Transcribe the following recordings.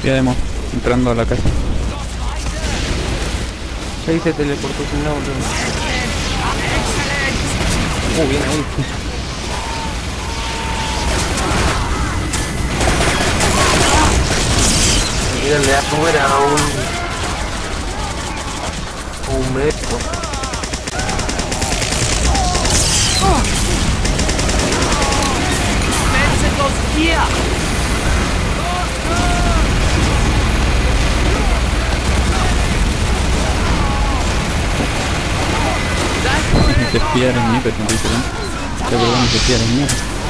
Ya hemos entrando a la casa. Ahí se teleportó sin lado, viene ahí. Mira, le da fuera a un médico. Se espiar en mí, pero no dice bien. Perdón, se espiar en mí.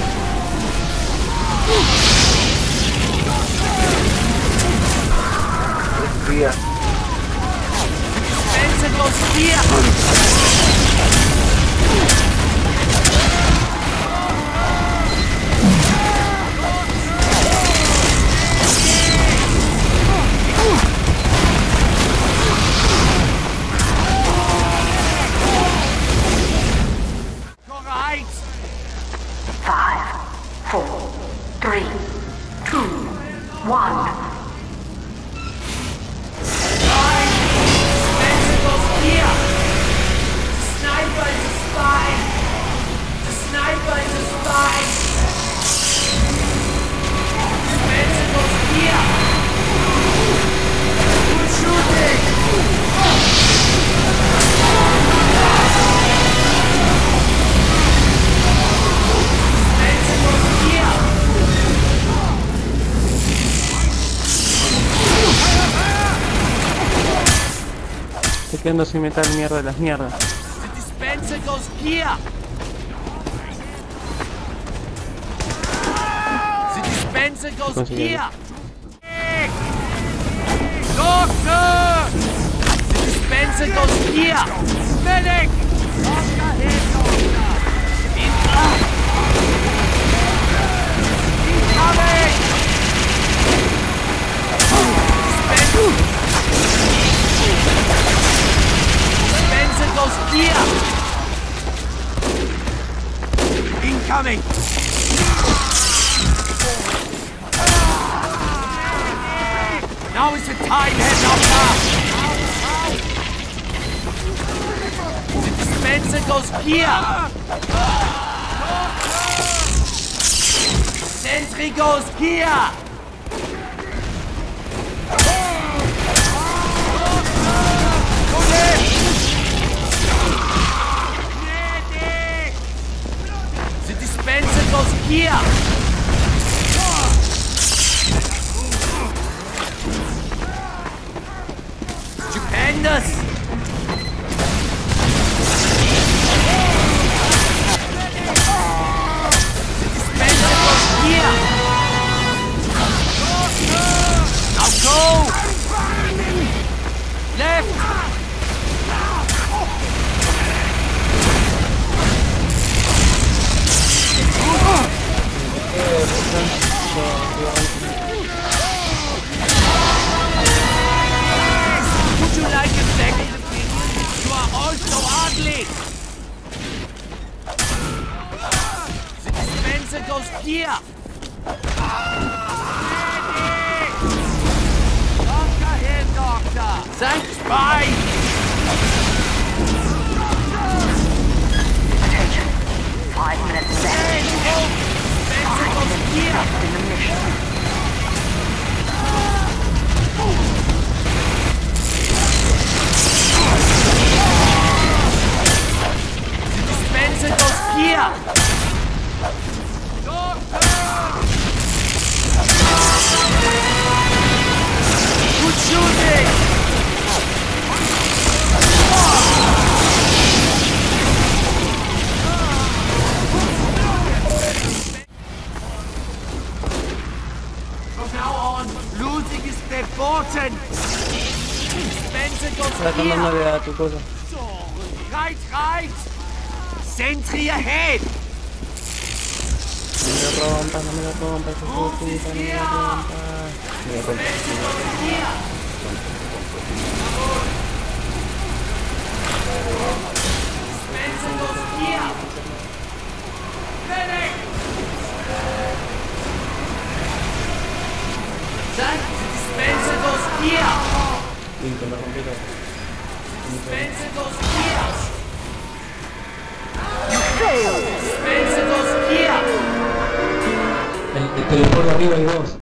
Espía. Estoy quedando sin metal, mierda de las mierdas. Conseguí. Doctor! The dispenser goes here! Medic! Incoming! Dispenser goes here! Incoming! Now is the time, head doctor! The dispenser goes here! Sentry goes here! The dispenser goes here! Stupendous! The dispenser goes here! Now go! Left! Would you like a second opinion? You are all so ugly! The dispenser goes here! Doctor here, doctor! Thanks, bye! Attention. 5 minutes left. Dispenser goes here! In the mission. The dispenser goes here! Good shooting! From now on, losing is verboten! Dispenser goes Está here! tomándole a tu cosa. Right, right! Sentry ahead! No me lo rompas, no me lo rompas, hijo de puta, no me lo rompas. Me lo rompas. Dispenser goes here! Medic! That dispenser here! Listo, lo rompí todo. Dispense those here! You failed. Dispense those here! El teleporte arriba hay dos.